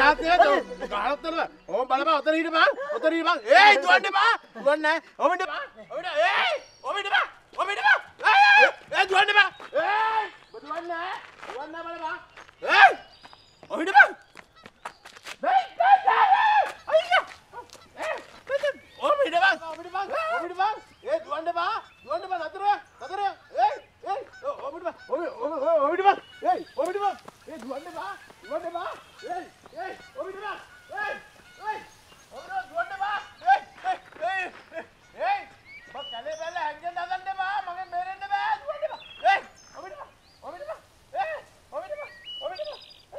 ආතේ ගහලත් නෑ. ඕම් බලපන් ඔතන හිටපන්. ඔතන හිටපන්. ඒයි දුවන්න බා. දුවන්න නෑ. ඔම ඉන්න බා. ඔම ඉන්න. ඒයි ඔම ඉන්න බා. ඔම ඉන්න බා. ඒයි දුවන්න බා. ඒයි දුවන්න නෑ. දුවන්න බලපන්. ඒයි ඔම ඉන්න බා. බයි අයියා. ඔම ඉන්න බා. ඔම ඉන්න බා. ඔම ඉන්න බා. ඒයි දුවන්න බා. දුවන්න බා නතර. නතර. ඒයි ඒයි ඔම ඉන්න බා. ඔම ඉන්න බා. ඒයි ඔම ඉන්න බා. ඒයි දුවන්න බා. දුවන්න බා. ඒයි ඒයි ඔම ඉන්න බා. ඒයි ඒයි ඔම දුවන්න බා. ඒයි ඒයි ඒයි බක් කලේ බැල හැංගෙන්න හදන්න බා. මගෙන් බේරෙන්න බෑ. දුවන්න බා. ඒයි ඔම ඉන්න බා. ඔම ඉන්න බා. ඒයි ඔම ඉන්න බා. ඔම ඉන්න බා.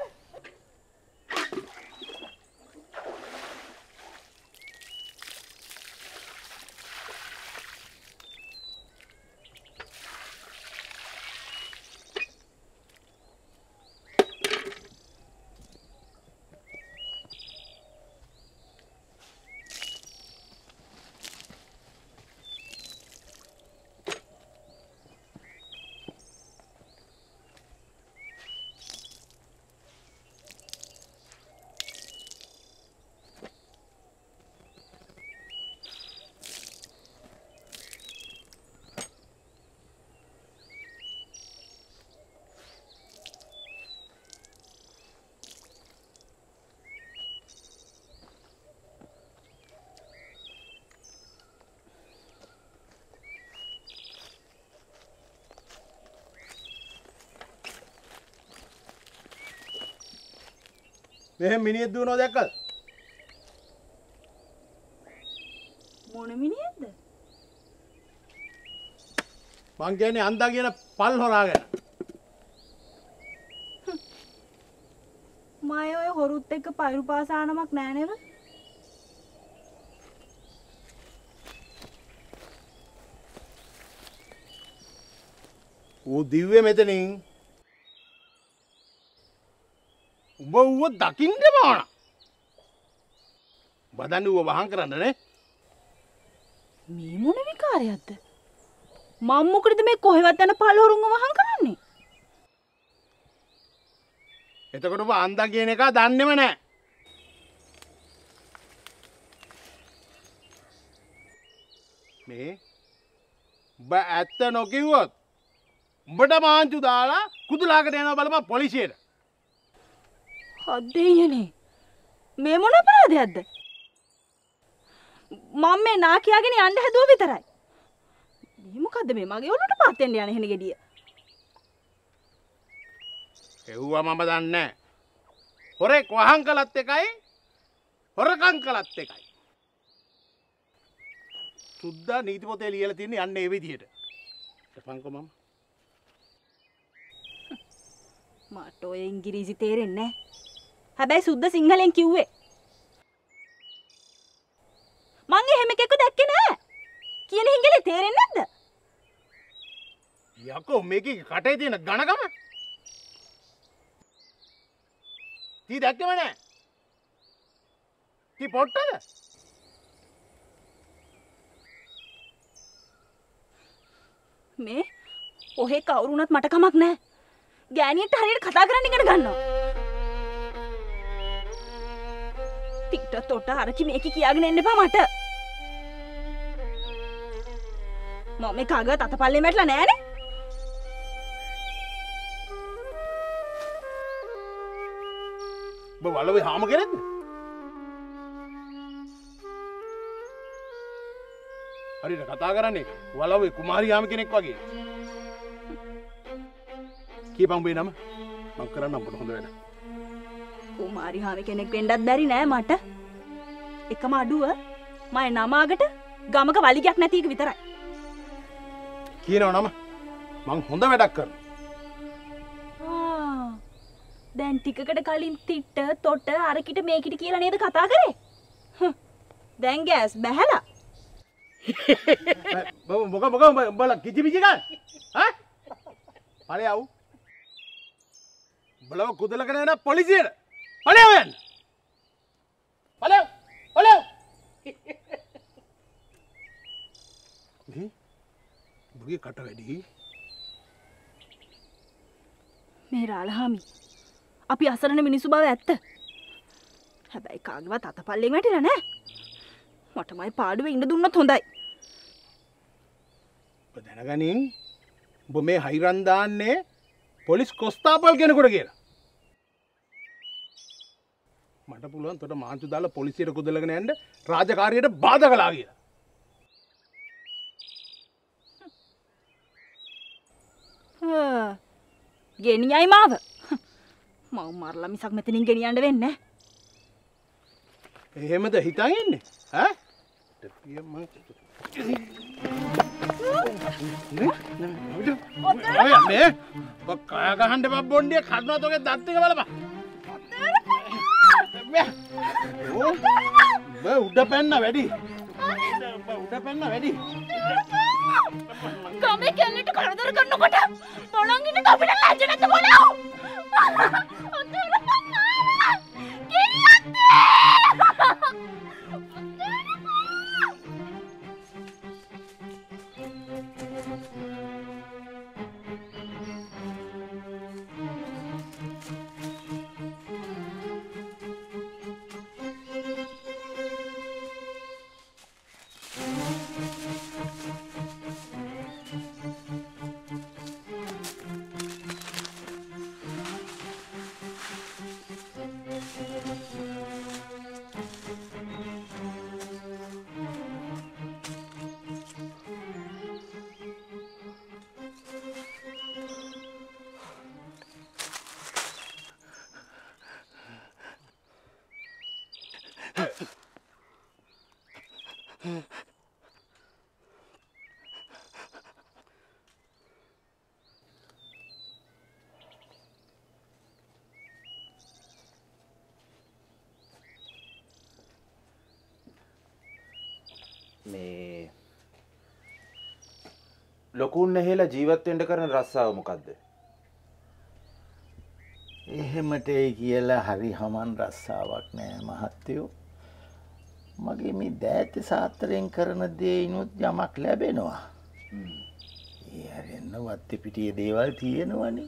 මෙහෙම මිනිහෙක් දුවනවා දැක්කද? මොන මිනිහෙක්ද? මං කියන්නේ අන්දා කියන පල් හොරාගෙන. මම ඔය හොරුත් එක්ක පයිරු පාසානමක් නෑ නේද? ඌ දිව්වේ මෙතනින්. උඹ ඌව දකින්න බාන. බදන්න ඌව වහං කරන්න නේ. මේ මොන විකාරයක්ද? මම මොකටද මේ කොහෙවත් යන පළහොරුන්ව වහං කරන්නේ? එතකොට ඔබ අන්දා කියන එක දන්නේම නැහැ. මේ උඹ ඇත්ත නොකිව්වොත් උඹට මාංචු දාලා කුදුලාකට යනවා බලපන් පොලිසියට. අදෙයනේ. මේ මොන අපරාධයක්ද? මම මේ නාකියාගෙන යන්න හැදුව විතරයි. මේ මොකද්ද මේ මගේ ඔළුවට පාත් වෙන්න යන එහෙන ගෙඩිය? එව්වා මම දන්නේ නැහැ. හොරෙක් වහං කළත් එකයි හොරකම් කළත් එකයි. සුද්දා නීති පොතේ ලියලා තියෙන්නේ යන්නේ ඒ විදිහට. එපන්කෝ මම. මට ඔය ඉංග්‍රීසි තේරෙන්නේ නැහැ. හැබැයි සුද්ද සිංහලෙන් කිව්වේ. මං එහෙම එකෙක්ව දැක්කේ නෑ. කියන හිංගලේ තේරෙන්නේ නැද්ද? යකෝ මේකේ කටේ තියෙන ඝනකම. තී දැක්කම නෑ. තී පොට්ටද? මේ ඔහෙ කවුරුණත් මට කමක් නෑ. ගෑනියට හරියට කතා කරන්න ඉගෙන ගන්නවා. පිට තොට අරකි මේක කියාගෙන එන්න එපා මට. මම මේ කග තතපල්ලේ මැටලා නෑනේ. ඔබ වලවේ හාම කෙනෙක්ද? හරියට කතා කරන්නේ වලවේ කුමාරි හාම කෙනෙක් වගේ. කීපන් උඹේ නම මං කරන්න අපට හොඳ වැඩ. කුමාරි හාමි කෙනෙක් වෙන්නත් බැරි නෑ මට. එකම අඩුව මගේ නම අගට ගමක වලිගයක් නැති එක විතරයි. කියනවා නම මං හොඳ වැඩක් කරනවා. දැන් ටිකකට කලින් තිට්ට තොට අරකිට මේකිට කියලා නේද කතා කරේ? දැන් ගෑස් බැහැලා. මොක උඹලා කිචි පිචි ගන්න. ඈ? පළේ ආව්. උඹලව කුදලගෙන යන පොලිසියට. පළේ ආව යන්න. පළේ. පළේ. බුගේ කට වැඩි. මේ රාලහාමි අපි අසරණ මිනිස්සු බව ඇත්ත. හැබැයි කාගේවත් අතපල්ලෙන් වැටිලා නෑ. මටමයි පාඩුවේ ඉන්න දුන්නත් හොඳයි. ඔබ දැනගනින් ඔබ මේ හයිරන් දාන්නේ පොලිස් කොස්තාපල් කෙනෙකුට කියලා. මට පුළුවන් තොට මාංචු දාලා පොලිසියට කුදලගෙන යන්න රාජකාරියට බාධා කළා කියලා. ගෙනියයි මාව. මම මරලා මිසක් මෙතනින් ගෙනියන්න වෙන්නේ නැහැ. එහෙමද හිතන් ඉන්නේ? ඈ? ඔය මේ කය ගහන්න බබ බොණ්ඩිය කඩනවා තෝගේ දත් ටික බලපන්. බෑ උඩ පැන්න වැඩි. උඩ පැන්න වැඩි. ගමේ කෙල්ලට කරදර කරනකොට මොලං ඉන්න අපිට ලැජ්ජ නැද්ද මොලෝ? මේ ලොකුන් නැහිලා ජීවත් වෙන්න කරන රස්සාව මොකද්ද? එහෙමටයි කියලා හරි හමන් රස්සාවක් නෑ මහත්තයෝ. මගේ මේ දෑත සාත්‍රයෙන් කරන දේයිනුත් යමක් ලැබෙනවා. ඒ හැරෙන්න වත්ති පිටියේ දේවල් තියෙනවනේ.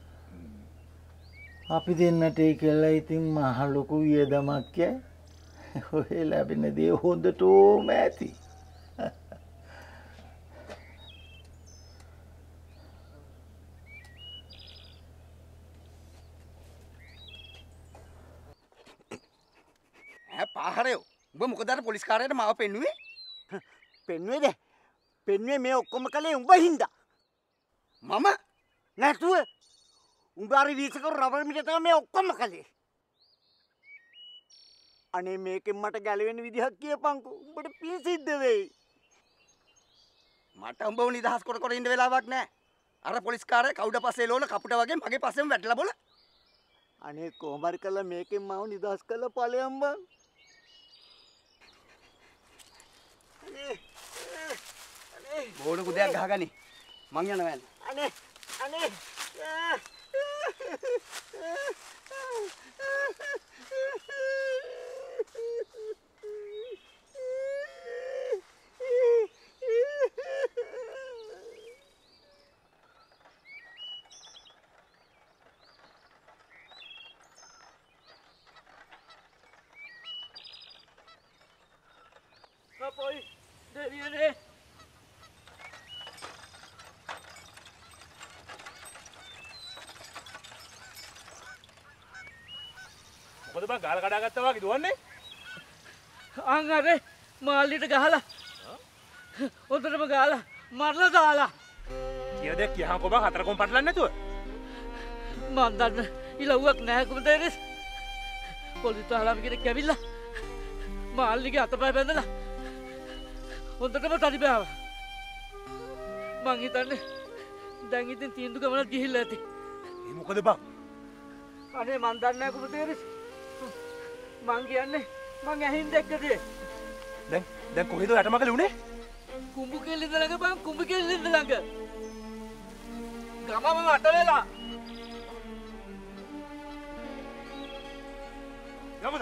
අපි දෙන්නට ඒ කියලා ඉතින් මහ ලොකු වියදමක් ය. ඔය ලැබෙන දේ හොඳටම ඇති. පාහරයෝ උඹ මොකද අර පොලිස් කාර්යයට මාව පෙන්නුවේ? පෙන්නුවේද? පෙන්නුවේ මේ ඔක්කොම කලේ උඹ හින්දා. මම නැතුව උඹ අර වීසකරු රබර් මිට තමයි මේ ඔක්කොම කලේ. අනේ මේකෙන් මට ගැලවෙන්න විදිහක් කියපන්කෝ. උඹට පිය සිද්ධ වෙයි. මට උඹව නිදහස් කර ඉන්න වෙලාවක් නැහැ. අර පොලිස් කාර්යය කවුඩ පස්සේ ලෝල කපුට වගේ මගේ පස්සෙම වැටලා බොල. අනේ කොහොම හරි කළා මේකෙන් මාව නිදහස් කරලා ඵලයන් බං. බෝඩ කුඩයක් ගහගනි. මං යනවා යන්න. අනේ අනේ Kapoy, deviene. මොකද බං ගාල කඩා ගත්තා වගේ දුවන්නේ? අං අර මාල්ලිට ගහලා හොඳටම ගාලා මරලා දාලා. කියද කියහකො බං හතරකොම් පටලන්නේ නැතුව. මන් දන්න ඉලව්වක් නැහැ කුමතේරිස්. පොලිස් ආලම් කෙනෙක් ඇවිල්ලා මාල්ලිගේ අතපය බැඳලා හොඳටම තඩි බෑවා. මං හිතන්නේ දැන් ඉතින් තීන්දුව ගමනක් ගිහිල්ලා ඇති. ඒ මොකද බං? අනේ මන් දන්නේ නැහැ කුමතේරිස්. මං කියන්නේ මං ඇහින් දැක්කදී. දැන් කොහෙද යටමගල උනේ? කුඹු කෙල්ලෙන්ද ළඟ බං කුඹු කෙල්ලෙන්ද ළඟ. ගමම වට වෙලා. යමුද?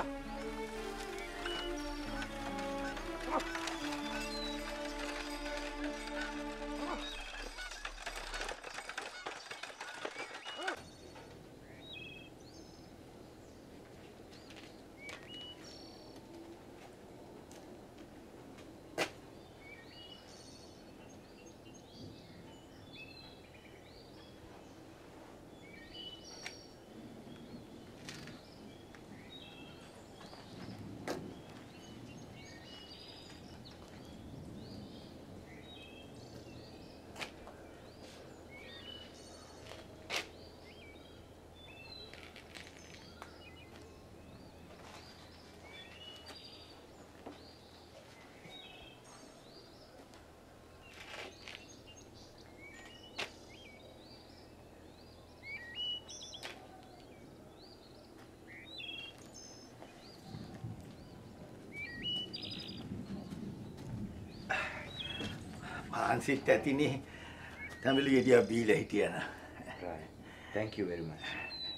මහන්සිත් ඇතිනේ. තැඹිලි ගෙඩියක් බීලා හිටියා නා. Right. Thank you very much.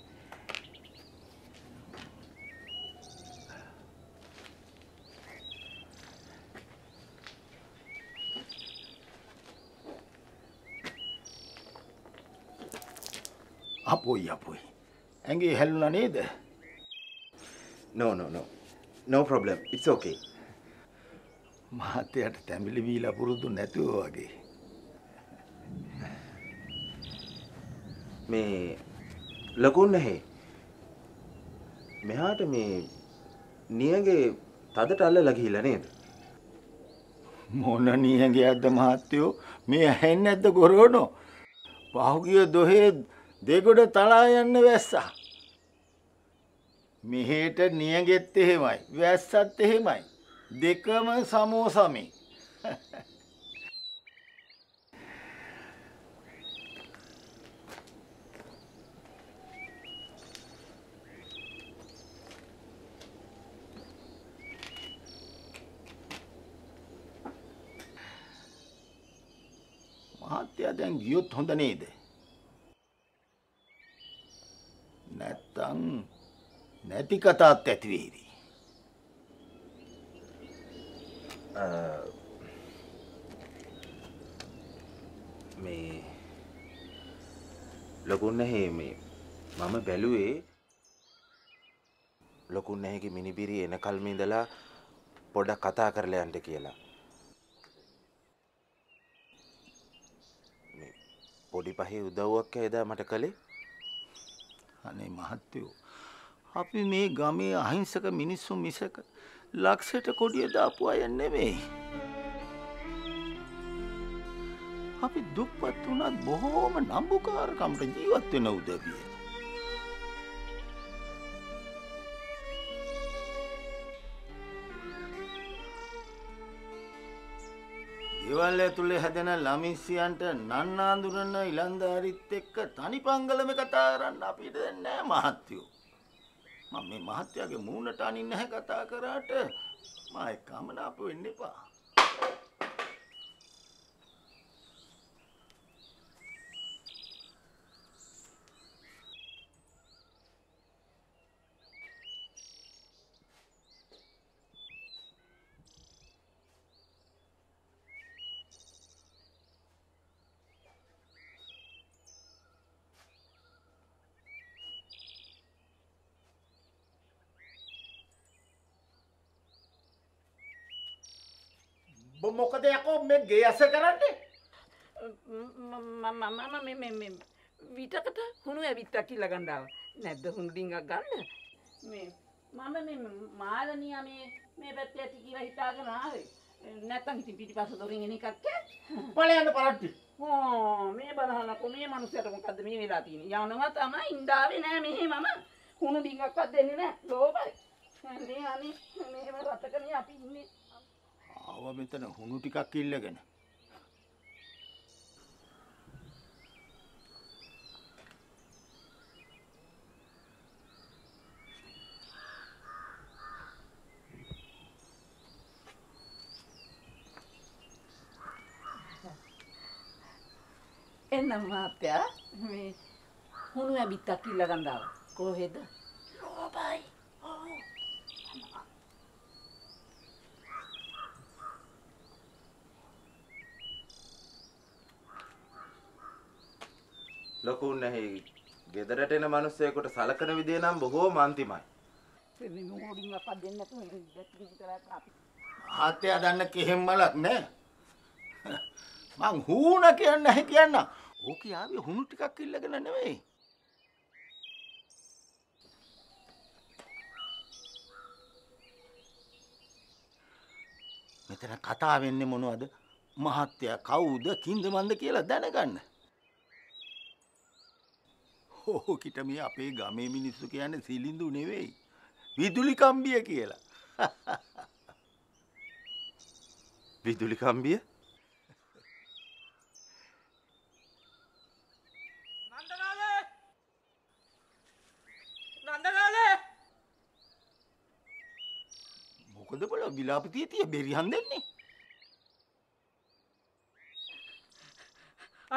අපොයි. ඇඟේ හැලුණා නේද? No, no, no. No problem. It's okay. මහත්තයාට තැඹිලි බීලා පුරුදු නැතුව වගේ. මේ ලකුන් නැහැ. මෙහාට මේ නියගේ තදට අල්ලලා ගිහිල්ලා නේද? මොන නියගයක්ද මහත්තයෝ? මේ ඇහෙන්නේ නැද්ද ගොරෝනෝ? පහුගිය දොහේ දෙගොඩ තලා යන්න වැස්සා. මෙහෙට නියගෙත් එහෙමයි, වැස්සත් එහෙමයි. දෙකම සමෝසමේ. මහත්තයා දැන් ගියොත් හොඳ නේද? නැත්තම් නැති කතාත් ඇති වේවි. මේ ලකුන් නැහැ මේ මම බැලුවේ ලකුන් නැහැගේ මිනිබිරි එනකල්ම ඉඳලා පොඩක් කතා කරලා යන්න කියලා. මේ පොඩි පහේ උදව්වක් එදා මට කළේ. අනේ මහත්තයෝ, අපි මේ ගමේ අහිංසක මිනිස්සු මිසක ලක්ෂයට කොඩිය දාපු අය නෙමෙයි. අපි දුප්පත් වුණත් බොහෝම නම්බුකාරකමට ජීවත් වෙන උදවිය. ගෙවල් ඇතුලේ හැදෙන ළමින්සියන්ට නන්නාඳුරන ඉලන්දාරිත් එක්ක තනි පංගලම කතා කරන්න අපිට දැන් නෑ මහත්තයෝ. මම මේ මහත්තයාගේ මූණට අනින්න නැහැ කතා කරාට මා එක්කම නාප වෙන්න එපා. මොකද යකෝ මේ ගේ ඇස කරන්නේ? මම විටකට හුණු ඇවිත්තා කියලා ගන්නවා. නැද්ද හුණු ඩිංගක් ගන්න? මම මාළනියා මේ පැත්තේ ඇති කියලා හිතාගෙන ආවේ. නැත්තම් ඉතින් පිටිපස්ස දොරින් එන එකක් කෑ. ඵලයන් පරට්ටි. මේ බලහනකෝ මේ මිනිස්සුන්ට මොකද්ද මේ වෙලා තියෙන්නේ? යනවා තමයි ඉඳාවේ නෑ මෙහෙ මම. හුණු ඩිංගක්වත් දෙන්නේ නෑ. ලෝභයි. මේ අනේ මේව රටකනේ අපි ඉන්නේ. ආව මෙතන හුණු ටිකක් ඉල්ලගෙන. එන්න මහත්තයා මේ හුණු ඇබිත්තක් ඉල්ල ගන්නවා. කොහෙද? ලෝභයි. ලකුන් නැහැ. ගෙදරට එන මිනිස්සෙකුට සලකන විදිය නම් බොහෝම අන්තිමයි. මේ මොඩින්වත් දෙන්න නැතුව ඉඳලා විතරක් අපි. ආත්‍යා දන්න කෙහෙම් මලක් නෑ. මං හුණ කියන්න නැහැ කියන්න. ඕකේ ආවේ හුණු ටිකක් ඉල්ලගෙන නෙවෙයි. මෙතන කතා වෙන්නේ මොනවද? මහත්තයා කවුද කින්ද මන්ද කියලා දැනගන්න. ඕකිට මේ අපේ ගමේ මිනිස්සු කියන්නේ සිලිඳු නෙවෙයි. විදුලි කම්බිය කියලා. විදුලි කම්බිය? මොකද බල විලාපතිය තිය බෙරිහන් දෙන්නේ?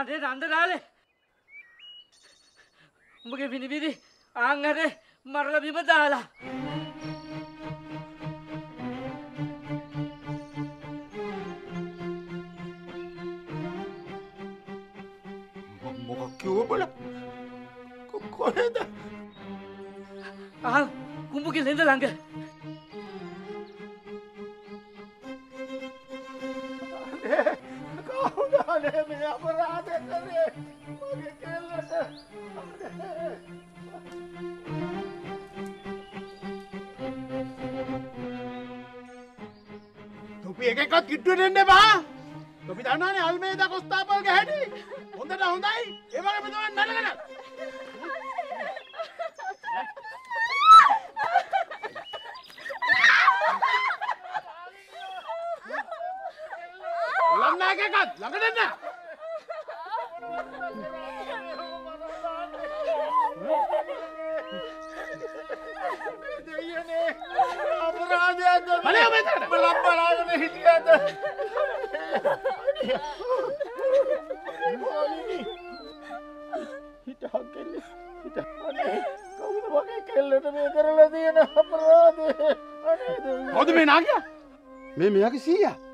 අනේ නන්දලාලේ උඹගේ විනිවිදි ආංගරේ මරලා බිම දාලා මොකක් කිව්ව බල කොහෙද කුඹුගේ ලෙන්ද ළඟ කවුද අනේ මේ අපරාධ කරේ මගේ කෙල්ලට තොපි එකක්වත් කිට්ටුවට එන්න එපා. තොපි දන්නවනේ අල්මේදා කොස්තාපල්ගේ හැටි. හොඳට හොඳයි. ඒ වගේම තමයි නඩලන. ලන්නෑ එකක්වත් ළඟට එන්න. දෙයියනේ අපරාධයක් බලය මෙතන. බලාගෙන හිටියද හිටහක් කෙල්ලේ හිට අනේ කවුද වගේ කෙල්ලට මේ කරලා තියෙන අපරාධය අනේ කවුද මේ නාගයා? මේ මෙයාගේ සීයා.